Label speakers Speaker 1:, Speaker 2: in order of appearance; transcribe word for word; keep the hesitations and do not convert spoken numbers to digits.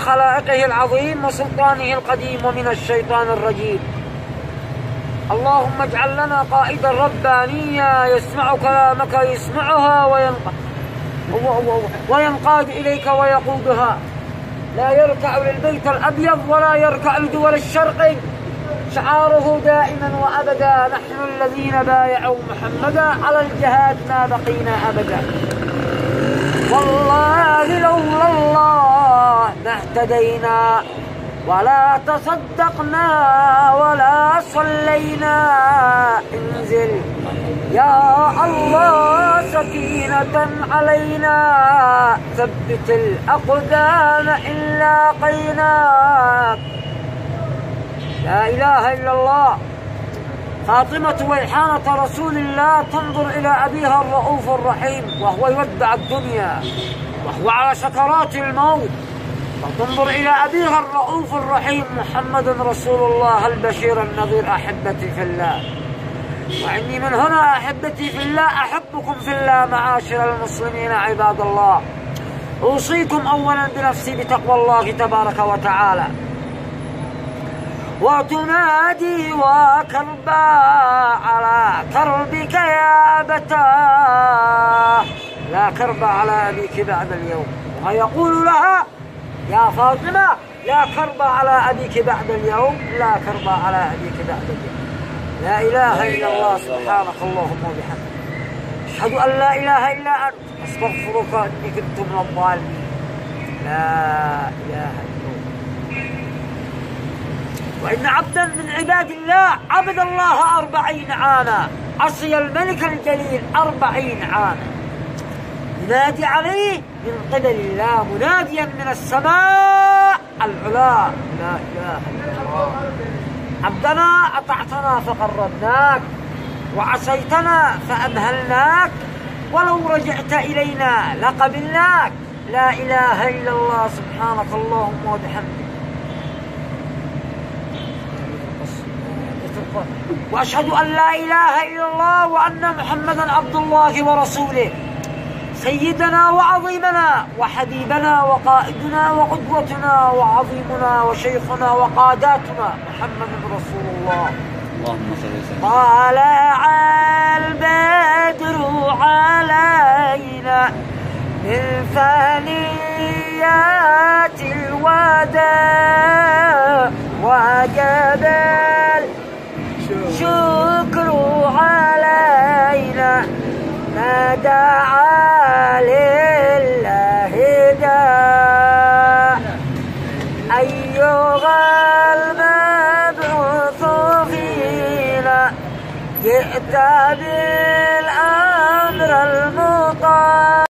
Speaker 1: خلائقه العظيم وسلطانه القديم ومن الشيطان الرجيم. اللهم اجعل لنا قائدا ربانيا يسمع كلامك يسمعها وينقاد وينقاد إليك ويقودها، لا يركع للبيت الأبيض ولا يركع لدول الشرق، شعاره دائما وأبدا نحن الذين بايعوا محمدا على الجهاد ما بقينا أبدا. والله لولا الله ما اهتدينا ولا تصدقنا ولا صلينا. انزل يا الله سكينة علينا، ثبت الأقدام إن لاقيناك. لا إله إلا الله. فاطمة ويحانة رسول الله تنظر إلى أبيها الرؤوف الرحيم وهو يودع الدنيا وهو على سكرات الموت، وتنظر إلى أبيها الرؤوف الرحيم محمد رسول الله البشير النذير. أحبتي في الله، وإني من هنا أحبتي في الله أحبكم في الله معاشر المسلمين عباد الله. أوصيكم أولا بنفسي بتقوى الله تبارك وتعالى، وتنادي وكربا على كربك يا أبتاه، لا كرب على أبيك بعد اليوم. ويقول لها يا فاطمة لا كرب على أبيك بعد اليوم، لا كرب على أبيك بعد اليوم. لا إله إلا الله. سبحانك اللهم وبحمدك، أشهد أن لا إله إلا أنت، أستغفرك إني كنت من الظالمين. لا إله إلا الله. وإن عبدا من عباد الله عبد الله أربعين عاما، عصي الملك الجليل أربعين عاما، ينادي عليه من قبل الله مناديا من السماء العلا، لا إله إلا الله. عبدنا أطعتنا فقربناك، وعصيتنا فأمهلناك، ولو رجعت إلينا لقبلناك. لا إله إلا الله. سبحانك اللهم وبحمدك، وأشهد أن لا إله إلا الله وأن محمدا عبد الله ورسوله، سيدنا وعظيمنا وحبيبنا وقائدنا وقدوتنا وعظيمنا وشيخنا وقاداتنا محمد رسول الله.
Speaker 2: اللهم صل وسلم.
Speaker 1: طلع البدر علينا من ثنيات الوداع، وجب الشكر علينا ما دعا لله داع. أيها المبعوث فينا جئت بالأمر المطاع.